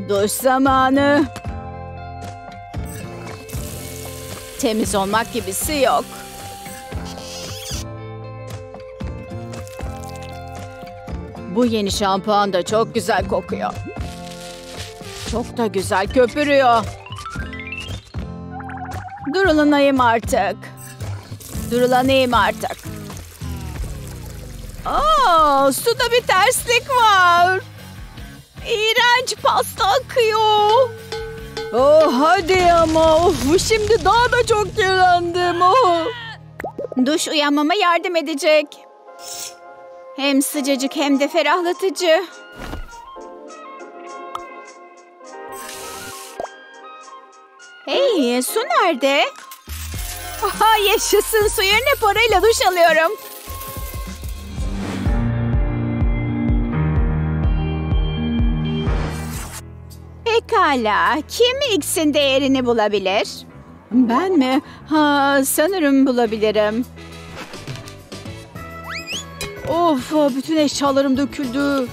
Duş zamanı. Temiz olmak gibisi yok. Bu yeni şampuan da çok güzel kokuyor. Çok da güzel köpürüyor. Durulanayım artık. Durulanayım artık. Suda bir terslik var. İğrenç, pasta akıyor. Hadi ama. Şimdi daha da çok kirlendim. Duş uyanmama yardım edecek. Hem sıcacık hem de ferahlatıcı. Hey, su nerede? Yaşasın, su yerine parayla duş alıyorum. Pekala, kim X'in değerini bulabilir? Ben mi? Sanırım bulabilirim. Of, bütün eşyalarım döküldü.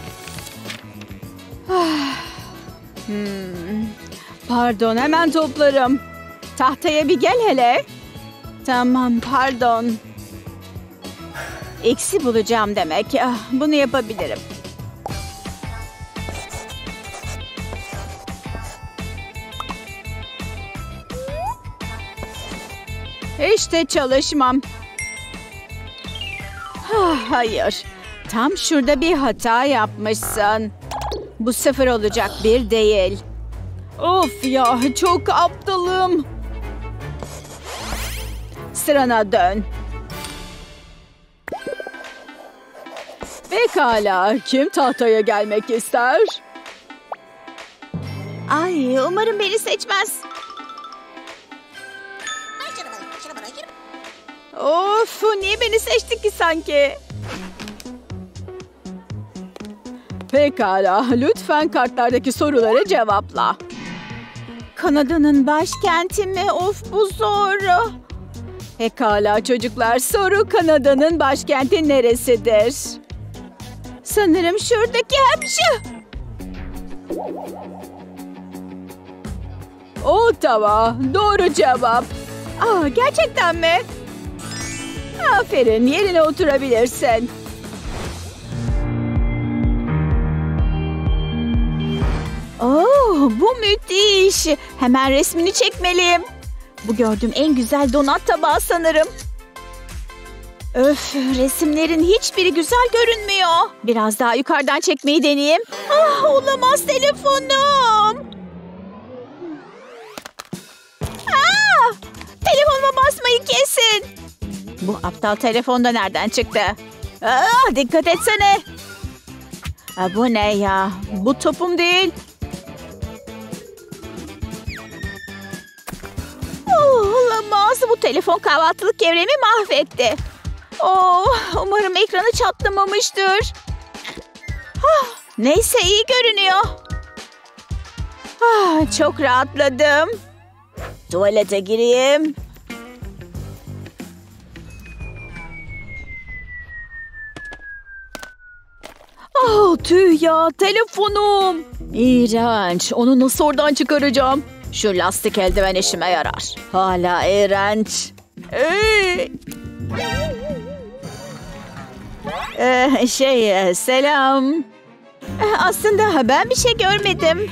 Pardon, hemen toplarım. Tahtaya bir gel hele. Tamam, pardon. X'i bulacağım demek. Bunu yapabilirim. İşte çalışmam. Hayır. Tam şurada bir hata yapmışsın. Bu 0 olacak, 1 değil. Of ya, çok aptalım. Sırana dön. Pekala, kim tahtaya gelmek ister? Ay, umarım beni seçmez. Of, niye beni seçti ki sanki? Pekala, lütfen kartlardaki soruları cevapla. Kanada'nın başkenti mi? Of, bu zor. Pekala çocuklar, soru Kanada'nın başkenti neresidir? Sanırım şuradaki hapşı. Ottawa, doğru cevap. Gerçekten mi? Aferin, yerine oturabilirsin. Bu müthiş. Hemen resmini çekmeliyim. Bu gördüğüm en güzel donat tabağı sanırım. Öf, resimlerin hiçbiri güzel görünmüyor. Biraz daha yukarıdan çekmeyi deneyeyim. Olamaz, telefonum. Telefonuma basmayı kesin. Bu aptal telefon da nereden çıktı? Dikkat etsene. Bu ne ya? Bu topum değil. Olamaz. Bu telefon kahvaltılık gevremi mahvetti. Umarım ekranı çatlamamıştır. Neyse, iyi görünüyor. Çok rahatladım. Tuvalete gireyim. Tüh ya, telefonum. İğrenç. Onu nasıl oradan çıkaracağım? Şu lastik eldiven işime yarar. Hala iğrenç. Selam. Aslında ben bir şey görmedim.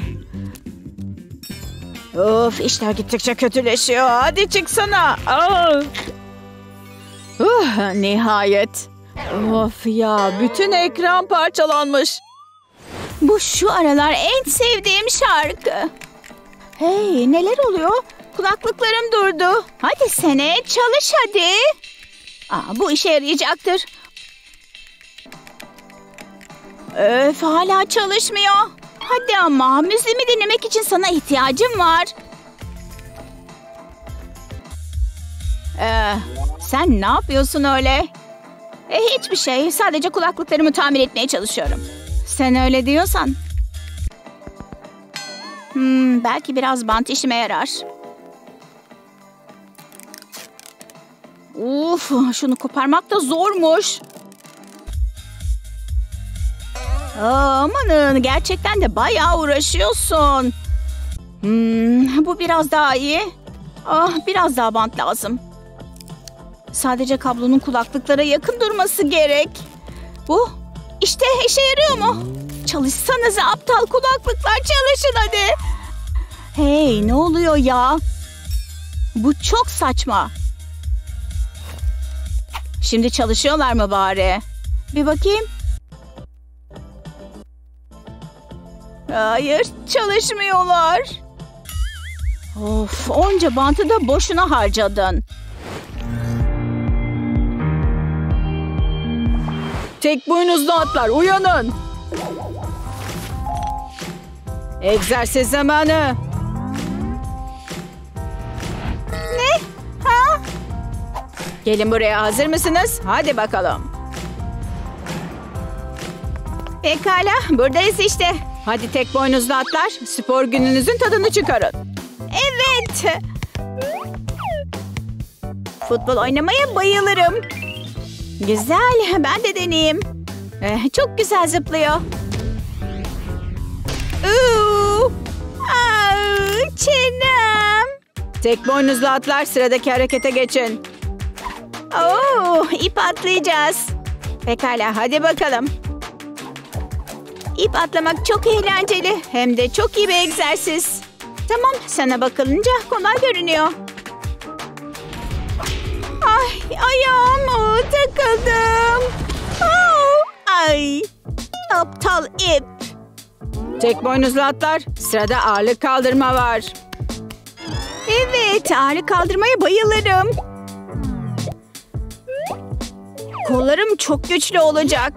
Of, işler gittikçe kötüleşiyor. Hadi çıksana. Nihayet. Of ya, bütün ekran parçalanmış. Bu şu aralar en sevdiğim şarkı. Hey, neler oluyor? Kulaklıklarım durdu. Hadi sene, çalış hadi. Bu işe yarayacaktır. Öf, hala çalışmıyor. Hadi ama, müziğimi dinlemek için sana ihtiyacım var. Sen ne yapıyorsun öyle? Hiçbir şey. Sadece kulaklıklarımı tamir etmeye çalışıyorum. Sen öyle diyorsan. Belki biraz bant işime yarar. Şunu koparmak da zormuş. Amanın, gerçekten de bayağı uğraşıyorsun. Bu biraz daha iyi. Biraz daha bant lazım. Sadece kablonun kulaklıklara yakın durması gerek. Bu işte işe yarıyor mu? Çalışsanıza aptal kulaklıklar, çalışın hadi. Hey, ne oluyor ya? Bu çok saçma. Şimdi çalışıyorlar mı bari? Bir bakayım. Hayır, çalışmıyorlar. Of, onca bantı da boşuna harcadın. Tek boynuzlu atlar, uyanın. Egzersiz zamanı. Ne? Ha? Gelin buraya, hazır mısınız? Hadi bakalım. Pekala, buradayız işte. Hadi tek boynuzlu atlar, spor gününüzün tadını çıkarın. Evet. Futbol oynamaya bayılırım. Güzel, ben de deneyeyim. Çok güzel zıplıyor. Çenem. Tek boynuzlu atlar, sıradaki harekete geçin. İp atlayacağız. Pekala, hadi bakalım. İp atlamak çok eğlenceli. Hem de çok iyi bir egzersiz. Tamam, sana bakılınca kolay görünüyor. Ay, ayağım takıldım. Ay, aptal ip. Tek boynuzlu atlar, sırada ağırlık kaldırma var. Evet, ağırlık kaldırmaya bayılırım. Kollarım çok güçlü olacak.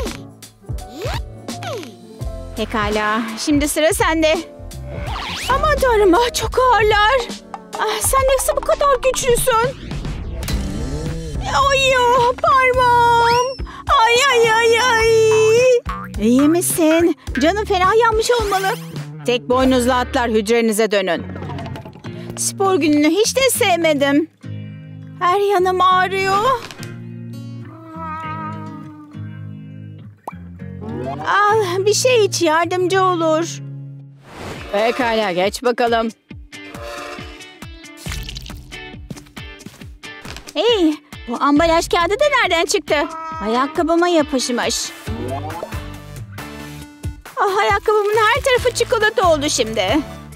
Pekala, şimdi sıra sende. Aman tanrım, çok ağırlar. Sen nasıl bu kadar güçlüsün? Ay, parmağım. Ay. İyi misin? Canın fena yanmış olmalı. Tek boynuzlu atlar, hücrenize dönün. Spor gününü hiç de sevmedim. Her yanım ağrıyor. Al, bir şey iç, yardımcı olur. Pekala, geç bakalım. Hey, bu ambalaj kağıdı da nereden çıktı? Ayakkabıma yapışmış. Ayakkabımın her tarafı çikolata oldu şimdi.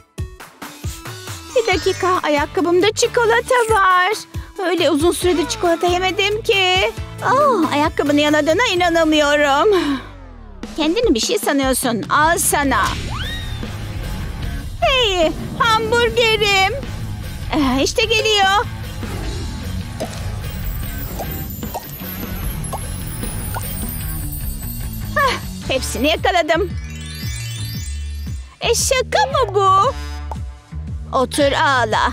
Bir dakika, ayakkabımda çikolata var. Öyle uzun süredir çikolata yemedim ki. Ayakkabını yaladığına inanamıyorum. Kendini bir şey sanıyorsun. Al sana. Hey, hamburgerim. İşte geliyor. Hepsini yakaladım. Şaka mı bu? Otur, ağla.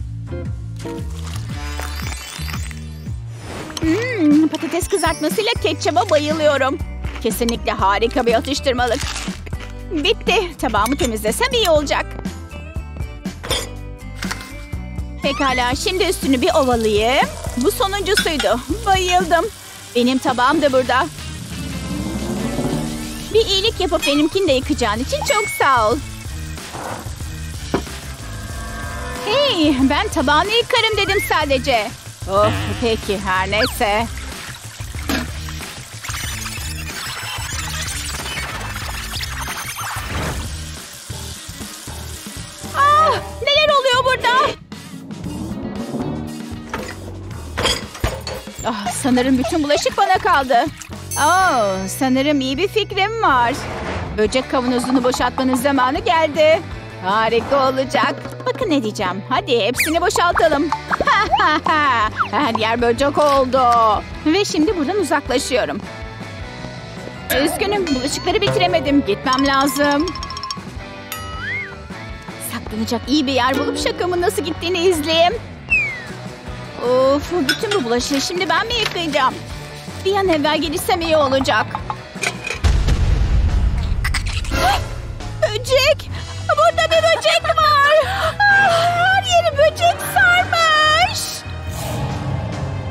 Patates kızartmasıyla ketçaba bayılıyorum. Kesinlikle harika bir atıştırmalık. Bitti. Tabağımı temizlesem iyi olacak. Pekala, şimdi üstünü bir ovalayayım. Bu sonuncusuydu. Bayıldım. Benim tabağım da burada. Bir iyilik yapıp benimkini de yıkacağın için çok sağ ol. Hey, ben tabağını yıkarım dedim sadece. Peki, her neyse. Neler oluyor burada? Sanırım bütün bulaşık bana kaldı. Sanırım iyi bir fikrim var. Böcek kavanozunu boşaltmanın zamanı geldi. Harika olacak. Bakın ne diyeceğim. Hadi hepsini boşaltalım. Her yer böcek oldu. Ve şimdi buradan uzaklaşıyorum. Üzgünüm, bulaşıkları bitiremedim. Gitmem lazım. Saklanacak iyi bir yer bulup şakamın nasıl gittiğini izleyeyim. Bütün bu bulaşığı şimdi ben mi yıkayacağım? Bir an evvel gelişsem iyi olacak. Böcek! Burada bir böcek var! Her yeri böcek sarmış!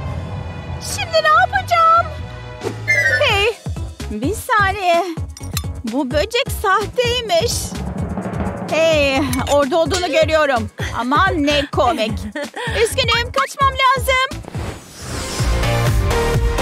Şimdi ne yapacağım? Hey! Bir saniye. Bu böcek sahteymiş. Hey, orada olduğunu görüyorum. Aman ne komik. Üzgünüm, kaçmam lazım.